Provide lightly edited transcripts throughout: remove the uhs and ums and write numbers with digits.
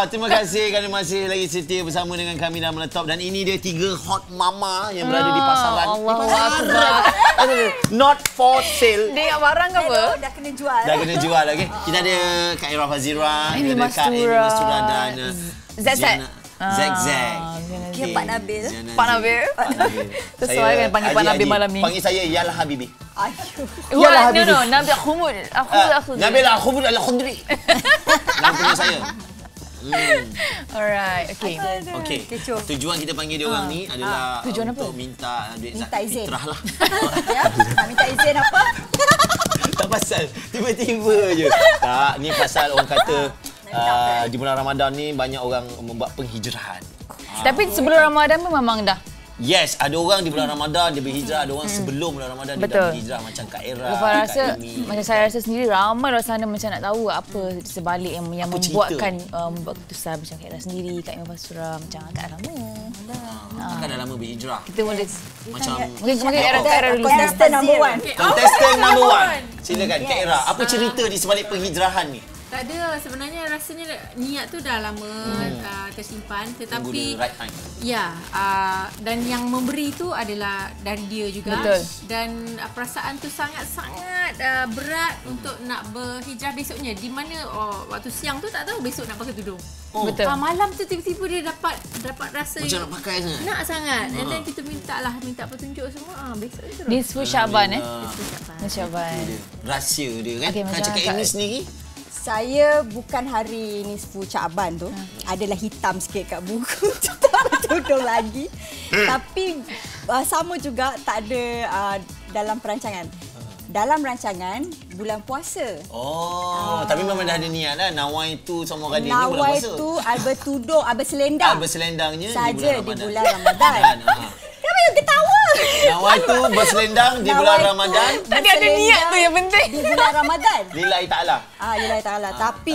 terima kasih kerana masih lagi setia bersama dengan kami dalam Meletop. Dan ini dia 3 hot mama yang berada di pasaran. Not for sale. Dia ingat barang ke apa? Dah kena jual. Dah kena jual, okey. Kita ada Kak Ira Fazira, Amy Kak Amy Mastura dan Zek. Zek. Okay, Pak Nabil. Pak Nabil. Sesuai kan panggil Pak Nabil malam ni. Panggil saya Yalah Habibi. Ayuh. Yalah Habibi. No, Nabil Khumud. Nabil Khumud Al-Khudri. Nama punya saya. Alright, okay. Okey. Tujuan kita panggil dia orang ni adalah tujuan untuk apa? minta duit Minta zakat izin. fitrah lah. Ya, nak minta izin apa? Tak pasal. Tiba-tiba je. Tak, ni pasal orang kata di bulan Ramadan ni banyak orang membuat penghijrahan. Tapi sebelum Ramadan pun memang dah. Yes, ada orang di bulan Ramadan dia berhijrah, ada orang sebelum bulan Ramadan dia dah berhijrah macam Kak Ira, Lepas Kak rasa Amy. macam saya rasa sendiri ramai luar sana macam nak tahu apa sebalik yang Apa membuatkan membuat keputusan macam Kak Ira sendiri, Kak Amy Mastura macam agak lama. Kan dah lama berhijrah. Kita boleh Macam mungkin Kak Ira dulu. Contestant number 1. contestant number 1. Silakan Kak Ira, apa cerita di sebalik penghijrahan ni? Tak ada, sebenarnya rasanya niat tu dah lama tersimpan, tetapi right time. ya, dan yang memberi tu adalah dari dia juga. Betul. Dan perasaan tu sangat-sangat berat untuk nak berhijrah besoknya, di mana waktu siang tu tak tahu besok nak pakai tudung. Betul. Malam tu tiba-tiba dia dapat rasa Macam nak pakai sangat. nak sangat. And then kita minta petunjuk semua. Besok ni terus. Nisfu Syaban Nisfu Syaban. Nisfu Syaban. Rahsia dia kan. Okey, macam Cakap Kak Amy sendiri. Saya bukan hari Nisfu Syaban tu adalah hitam sikit kat buku. Tak bertudung lagi. Tapi sama juga tak ada dalam perancangan. Dalam rancangan bulan puasa. Tapi memang dah ada niat lah. Nawai tu sama radia ni bulan Nawai puasa. tu bertudung, berselendang. Berselendangnya saja di di bulan bulan Ramadan. Kenapa you ketawa? Nawai tu berselendang di bulan Ramadan. Tadi ada niat tu yang penting. Di bulan Ramadan. Lillahi ta'ala. Lillahi ta'ala. Tapi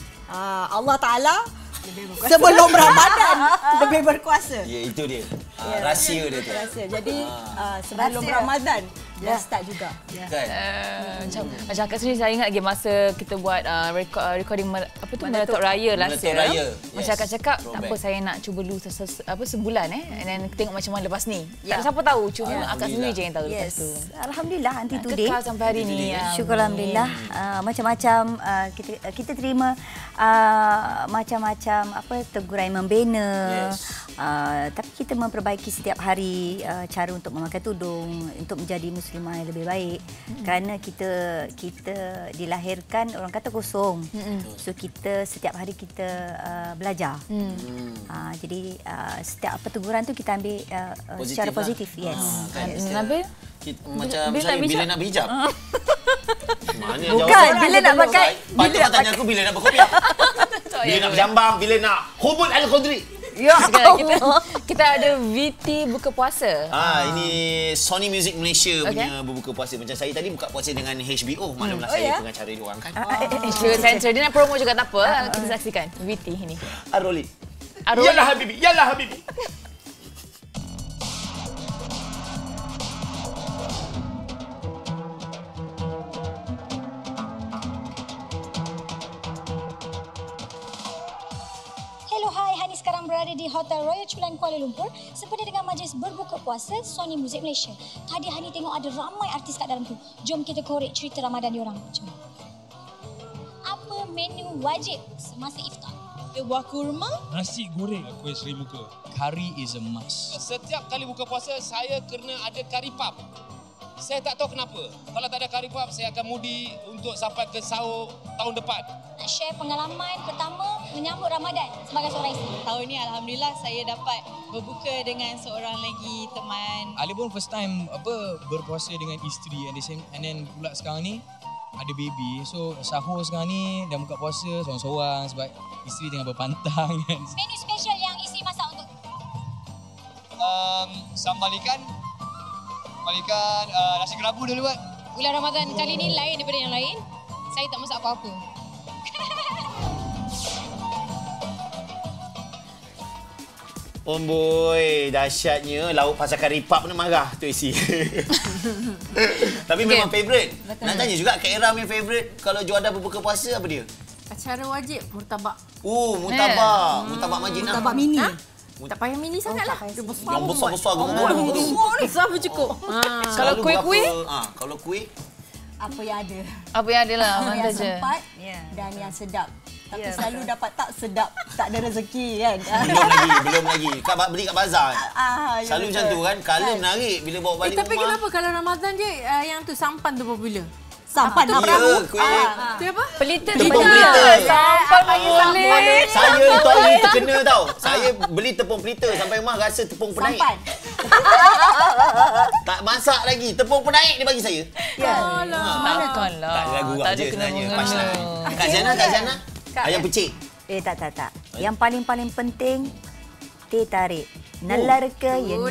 Allah Allah Ta'ala sebelum Ramadan lebih berkuasa. Ya, itu dia. Rahsia dia tu. Rahsia. Jadi sebelum Ramadan dah start juga. Kan? Macam Kak sendiri saya ingat lagi masa kita buat recording Meletop Raya last Meletop year. Raya. Macam Kak cakap, tak apa saya nak cuba dulu sebulan and then tengok macam mana lepas ni. Tak ada siapa tahu, cuma Akak sendiri je yang tahu lepas tu. Alhamdulillah until today. Kekal sampai hari ni. Syukur Alhamdulillah. Macam-macam kita terima macam-macam teguran membina. Tapi kita memperbaiki setiap hari cara untuk memakai tudung untuk menjadi muslimah yang lebih baik. Kerana kita dilahirkan orang kata kosong. So kita setiap hari kita belajar. Jadi setiap teguran tu kita ambil secara positif. Yes. Nabil? Macam saya bila nak berhijab. Bukan bila nak pakai. Patut tak tanya aku bila nak berkopiah. Bila nak berjambang, bila nak Khumud Al-Khudri. Ya kita ada VT buka puasa. Ini Sony Music Malaysia punya berbuka puasa. Macam saya tadi buka puasa dengan HBO. Maklumlah saya pengacara dia orang kan. Dia nak promo juga tak apa. Kita saksikan VT ini. Aroli. Yalah Habibi, yalah Habibi. Sekarang berada di Hotel Royal Chulan Kuala Lumpur sempena dengan majlis berbuka puasa Sony Music Malaysia. Tadi Hani tengok ada ramai artis kat dalam tu. Jom kita korek cerita Ramadan diorang. Jom. Apa menu wajib semasa iftar? Buah kurma, nasi goreng, kuih seri muka. Curry is a must. Setiap kali buka puasa saya kena ada kari pap. Saya tak tahu kenapa. Kalau tak ada kari pap, saya akan mudi untuk sampai ke sahur tahun depan. Nak share pengalaman pertama menyambut Ramadan sebagai seorang isteri. tahun ni alhamdulillah saya dapat berbuka dengan seorang lagi teman. Ali pun first time berpuasa dengan isteri and then pula sekarang ni ada baby. So sahur sekarang ni dah buka puasa seorang-seorang sebab isteri tengah berpantang kan. Menu special yang isteri masak untuk Sambal ikan. Nasi kerabu dulu buat. bulan Ramadan kali ni lain daripada yang lain. Saya tak masak apa-apa. Boy, dahsyatnya lauk pasal kari pap pun marah tu isi. Tapi memang favourite. Nak tanya juga Kak Ira punya favourite kalau Juanda berbuka puasa apa dia? Acara wajib murtabak. Murtabak. Murtabak majid lah. Murtabak mini. Tak payah mini sangat lah. Dia besar. Yang besar-besar Besar pun cukup. Kalau kuih-kuih? Kalau kuih? Apa yang ada. Apa yang ada lah, Apa yang mantap je. sempat dan yang sedap. Tapi selalu dapat tak sedap, tak ada rezeki kan. Belum lagi. Beli kat bazar. Ya Selalu macam tu kan. Color menarik bila bawa balik Tapi rumah. kenapa kalau Ramadan je yang tu sampan tu popular? Sampan Ya, kuih. Tu apa? Pelita. Tepung pelita. Sampan boleh. Saya itu hari terkena tau. Saya beli tepung pelita sampai rumah rasa tepung penaik. Sampan. Tak masak lagi. Tepung penaik dia bagi saya. Mana kan lah. Tak ada lagu Tak ada je kena sebenarnya. mengena. Punchline. Kak Ziana. Ayam pecik. Tak. Yang paling penting, teh tarik. Nalarka yang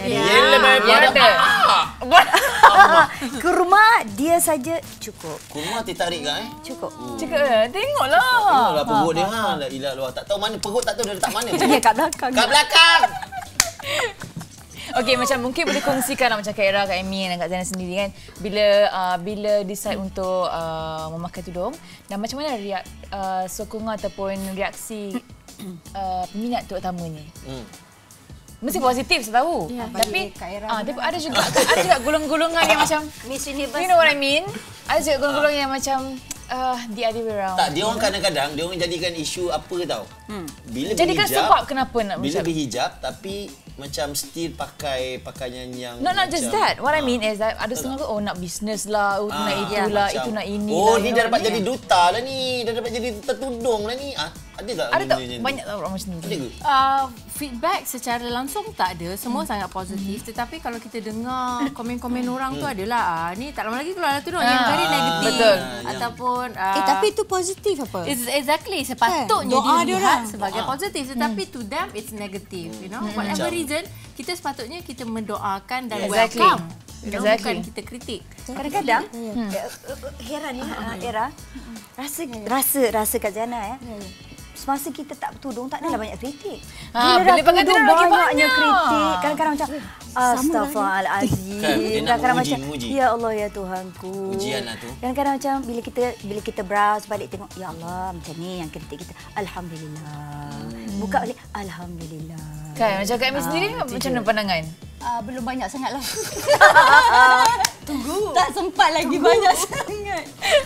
kurma dia saja cukup. Kurma teh tarik ke Cukup. Cakap, tengoklah. Tengoklah perut dia La ilah luar. Tak tahu mana perut, tak tahu dia letak mana. Dia kat belakang. Kat belakang. Okey, macam mungkin boleh kongsikan lah macam Kak Era, Kak Amy dan Kak Zainal sendiri kan. Bila decide untuk memakai tudung dan macam mana sokongan ataupun reaksi peminat terutamanya. Mesti positif saya tahu. Ya, tapi Kak Era ada juga golongan yang macam Miss Universe. you know what I mean? Ada juga golongan yang macam the other way around. Tak, dia orang kadang-kadang dia orang jadikan isu apa tau. Bila Jadikan berhijab, sebab kenapa nak bila macam berhijab tapi macam still pakai pakaian yang not just that. What I mean is that ada setengah tu nak business lah, nak itulah, itu nak ini lah. ni dah dapat jadi duta lah ni. Dah dapat jadi duta tudung lah ni. Ada tak? Ada tak banyak tak orang macam ni? Ada ke? Feedback secara langsung tak ada, semua sangat positif. Tetapi kalau kita dengar komen-komen orang tu adalah ni tak lama lagi keluar tudung yang very negatif. Betul. Ataupun tapi itu positif apa? Exactly, sepatutnya doa dia dilihat orang. sebagai positif, tetapi to them it's negative, you know. Whatever reason, kita sepatutnya kita mendoakan dan welcome. You know, bukan kita kritik. Kadang-kadang heran ya Era. Rasa Kak Zana ya. Semasa kita tak bertudung tak adalah banyak kritik. Bila pakai tudung lagi banyaknya banyak kritik. Kadang-kadang macam astaghfirullahalazim. Kadang-kadang macam ya Allah ya Tuhanku. Ujian lah tu. Kadang-kadang macam bila kita browse balik tengok ya Allah macam ni yang kritik kita. Alhamdulillah. Buka balik alhamdulillah. Kan macam Kak Amy sendiri macam mana pandangan? Belum banyak sangatlah. Tunggu. Tak sempat lagi banyak sangat.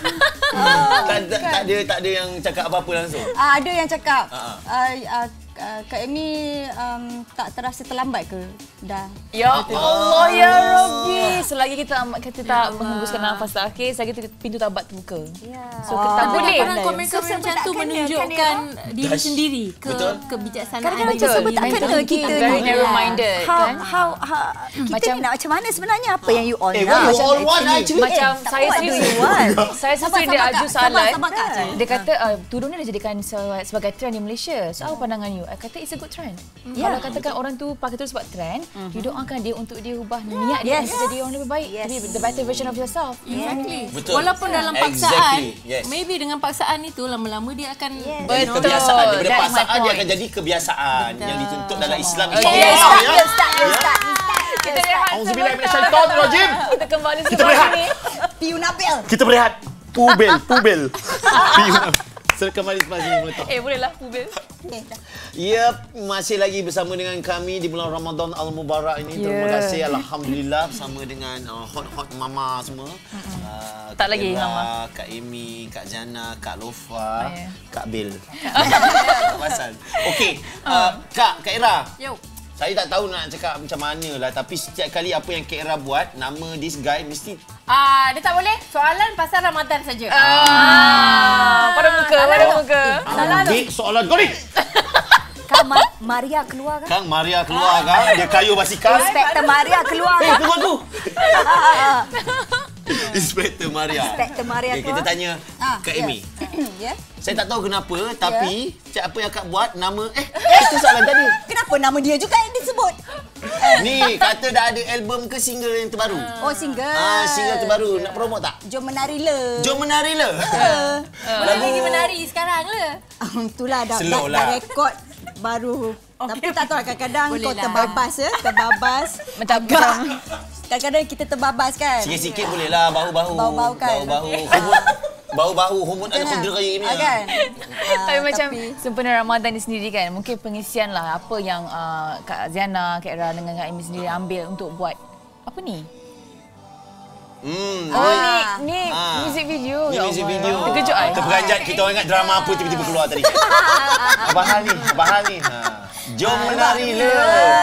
Tak ada yang cakap apa-apa langsung. Ada yang cakap Kak Amy tak terasa terlambat ke? Dah. Ya Allah ya Rabbi. Selagi kita tak menghembuskan nafas terakhir, selagi pintu taubat terbuka. So kita boleh. Kadang-kadang komen-komen macam tu menunjukkan diri sendiri kebijaksanaan. Kadang-kadang sebab tak kena kita very narrow minded kan. Kita ni nak macam mana sebenarnya apa yang you all What nak? you all want actually? Macam saya sendiri dia Aju Salat. sabar, Kak. Dia kata tudung ni dijadikan sebagai trend di Malaysia. So apa pandangan you? I kata it's a good trend. Kalau katakan orang tu pakai tu sebab trend, you doakan dia untuk dia ubah niat dia untuk jadi orang lebih baik. Jadi the better version of yourself. Exactly. Betul. Walaupun dalam paksaan, Yes. maybe dengan paksaan itu lama-lama dia akan Betul. Kebiasaan. Daripada paksaan dia akan jadi kebiasaan yang dituntut dalam Islam. Kita rehat. Auzubillahi minasyaitonirrajim. Kita kembali selepas ini. Piu Nabil. Kita berehat. Pubel. Kembali selepas ini meletup. Bolehlah Pubel. Yep, masih lagi bersama dengan kami di bulan Ramadan Al-Mubarak ini. Terima kasih, alhamdulillah bersama dengan hot mama semua. Tak lagi Era, mama. Kak Amy, Kak Jana, Kak Lofa, Kak Bil. Pasal. Okey, Kak Era. Yo. Saya tak tahu nak cakap macam mana lah, tapi setiap kali apa yang Kak Era buat, nama this guy mesti Dia tak boleh. Soalan pasal Ramadan saja. Pada muka. ambil soalan kau ni. Kang Maria keluar kan? Kang Maria keluar kan? Dia kayu basikal. Inspektor Maria keluar kan? Tunggu aku. Inspektor Maria. Inspektor Maria Okay, kita tanya Kak Amy. Saya tak tahu kenapa, tapi apa yang Kak buat, nama... itu soalan tadi. Kenapa nama dia juga yang disebut? Ni, kata dah ada album ke single yang terbaru? Oh, single. Single terbaru. Nak promote tak? Jom menari le. Jom menari le. Boleh lagi menari sekarang le. Itulah dah Slow lah. rekod baru. Tapi tak tahu lah, kadang-kadang Boleh kau lah. terbabas. Kadang-kadang kita terbabas kan. Sikit-sikit boleh lah, bahu-bahu. Bahu-bahu kan. Bahu-bahu. Bau-bau humut ada kudra ini. Kan? Tapi macam sempena Ramadan ni sendiri kan, mungkin pengisian lah apa yang Kak Ziana, Kak Era dengan Kak Amy sendiri ambil untuk buat apa ni? Ni music video. Ni music video. Terkejut ai. Terperanjat kita orang ingat drama apa tiba-tiba keluar tadi. Abang Hal ni. Jom menari le.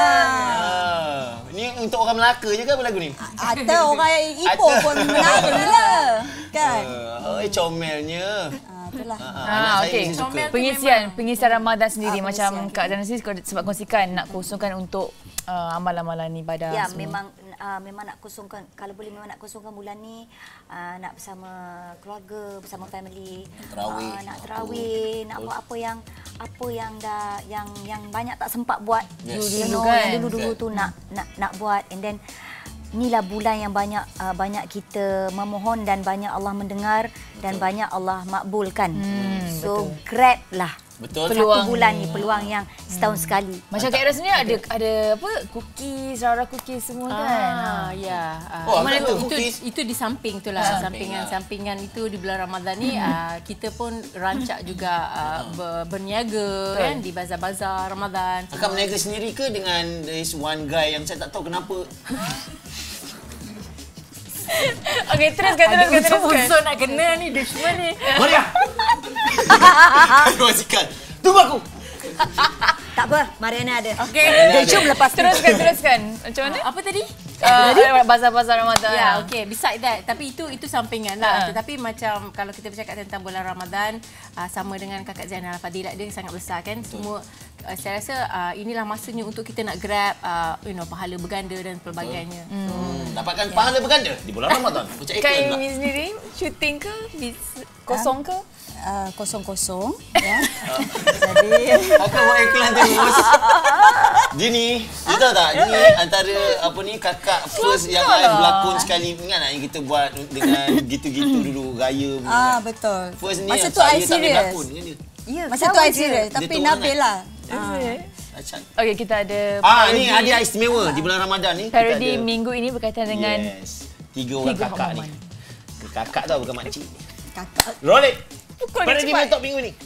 Ni untuk orang Melaka je ke apa lagu ni? Atau orang Ipoh pun menari lah. Kan? Comelnya. Itulah. Okey. Pengisian Ramadan sendiri macam Kak Ziana sendiri sebab kongsikan nak kosongkan untuk amalan-amalan ibadah. Ya, semua. memang nak kosongkan, kalau boleh memang nak kosongkan bulan ni nak bersama keluarga, bersama family, nak tarawih, nak buat apa yang banyak tak sempat buat. Yang dulu tu nak buat, and then inilah bulan yang banyak kita memohon dan banyak Allah mendengar dan banyak Allah makbulkan. So grab lah. Betul. Satu bulan ni peluang yang setahun sekali. Macam Kak Era sendiri ada apa? Cookies, rara cookies semua kan. Ya. Mana itu di samping tu lah. Sampingan itu di bulan Ramadan ni kita pun rancak juga berniaga kan di bazar-bazar Ramadan. Akak berniaga sendiri ke dengan this one guy yang saya tak tahu kenapa? Okey, teruskan. Musuh nak kena ni, dushman ni. Maria! Majikan, tunggu aku! Tak apa, Mariana ada. Okey. Jom lepas Teruskan. Macam mana? Apa tadi? Bazar-bazar Ramadan. Ya, okey. Beside that, tapi itu sampingan lah. Tetapi macam kalau kita bercakap tentang bulan Ramadan, sama dengan Kakak Zainal Fadilah, dia sangat besar kan. Semua saya rasa inilah masanya untuk kita nak grab pahala berganda dan pelbagainya. Dapatkan pahala berganda di bulan Ramadan. Kak Amy sendiri syuting ke? Kosong ke? Kosong ya. Jadi Akak buat iklan terus. Dia ni, you tahu tak? Dia ni antara kakak first yang berlakon sekali. Ingat tak yang kita buat dengan gitu-gitu dulu gaya. Betul. First ni masa yang tu I saya tak boleh serius. berlakon dengan dia. Ya, masa tu I serius, tapi Nabil lah. Okey, kita ada ni hadiah istimewa di bulan Ramadan ni. Parodi minggu ini berkaitan dengan 3 orang kakak ni. Kakak tau, bukan makcik. Kakak. Roll it. Pukul Parodi Mentok minggu ni.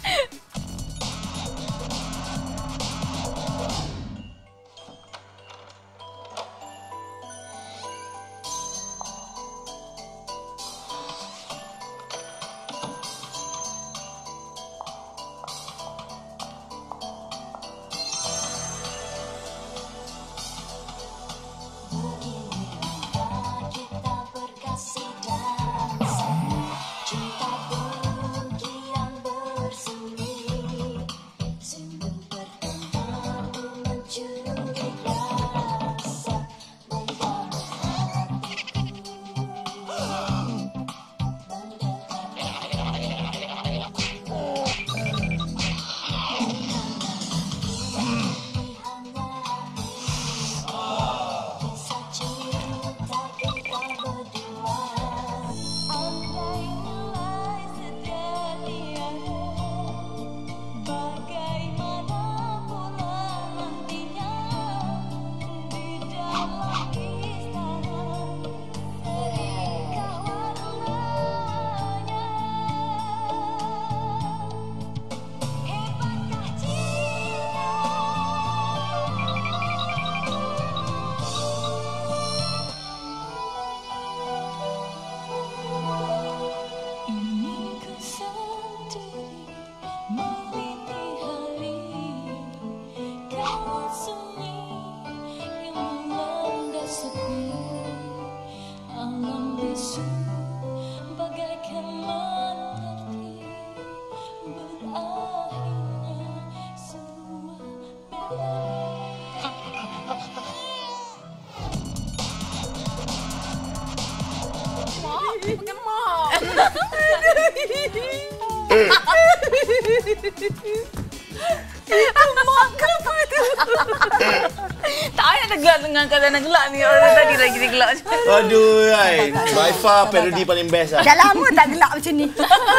Tak payah tergelak dengan Kak Ziana gelak ni. Orang tadi lagi dia gelak. Aduh, by far parodi paling best lah. Dah lama tak gelak macam ni.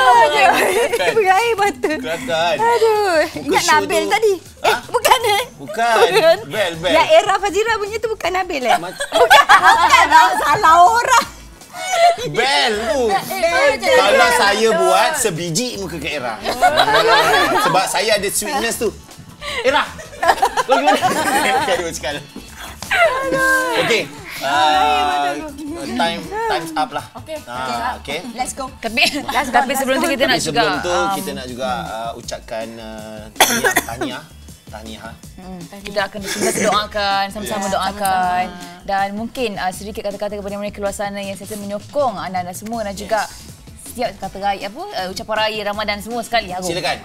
Berair mata. Kelakar. Aduh, ingat Nabil tadi. Bukan Bukan. Bel. Yang Era Fazira punya tu bukan Nabil Bukan. Salah orang. Bel tu. Kalau saya buat sebiji muka Kak Era. Sebab saya ada sweetness tu. Era. Kau gimana? Kau sekali. Okey. Time's up lah. Okay. Let's go. Tapi sebelum tu kita nak juga sebelum tu kita nak juga ucapkan tahniah. Kita akan doakan, sama-sama doakan. Dan mungkin sedikit kata-kata kepada mereka luar sana yang sentiasa menyokong anda-anda semua dan juga setiap kata raya ucapan raya Ramadan semua sekali. Silakan.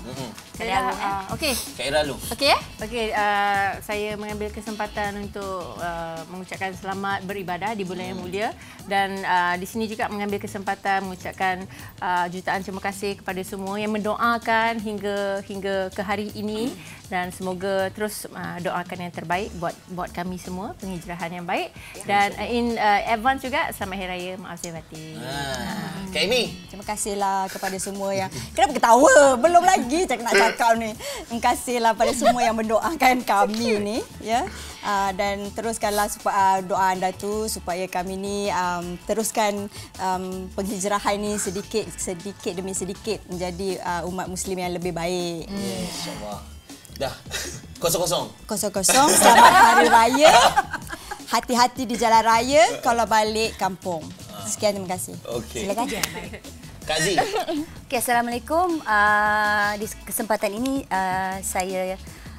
Okey. Kak Era dulu. Okey ya? Okey, saya mengambil kesempatan untuk mengucapkan selamat beribadah di bulan yang mulia dan di sini juga mengambil kesempatan mengucapkan jutaan terima kasih kepada semua yang mendoakan hingga ke hari ini dan semoga terus doakan yang terbaik buat kami semua, penghijrahan yang baik dan in advance juga selamat hari raya maaf lahir batin. Kak Amy. Terima kasihlah kepada semua yang... Kenapa ketawa? Belum lagi saya nak cakap ni. Terima kasihlah pada semua yang mendoakan kami ni. Ya. Dan teruskanlah doa anda tu supaya kami ni teruskan penghijrahan ni sedikit demi sedikit menjadi umat Muslim yang lebih baik. InsyaAllah. Dah. Kosong. Selamat Hari Raya. Hati-hati di jalan raya kalau balik kampung. Sekian, terima kasih. Okey. Silakan. Kak Z. Okay, Assalamualaikum. Di kesempatan ini saya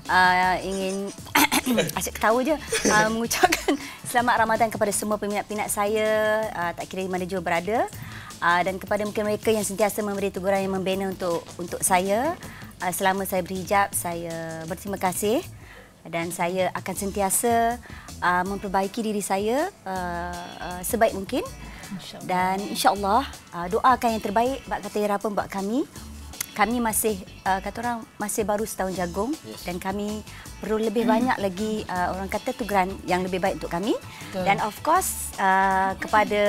ingin asyik ketawa je mengucapkan selamat Ramadan kepada semua peminat-peminat saya, tak kira di mana jua berada, dan kepada mungkin mereka yang sentiasa memberi teguran yang membina untuk saya selama saya berhijab. Saya berterima kasih dan saya akan sentiasa memperbaiki diri saya sebaik mungkin. Dan insya-Allah doakan yang terbaik buat kata Era pun buat kami. Kami masih kata orang masih baru setahun jagung dan kami perlu lebih banyak lagi orang kata teguran yang lebih baik untuk kami. Dan of course kepada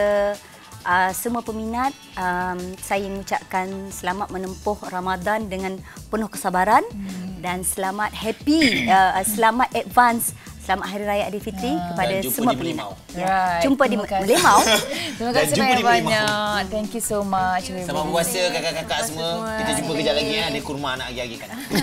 semua peminat saya mengucapkan selamat menempuh Ramadan dengan penuh kesabaran dan selamat happy selamat advance selamat Hari Raya Aidilfitri kepada semua peminat. Jumpa di Melimau. Terima kasih banyak. Thank you so much. Selamat puasa kakak-kakak semua. Kita jumpa kejap lagi ya. Ada kurma nak agi-agikan.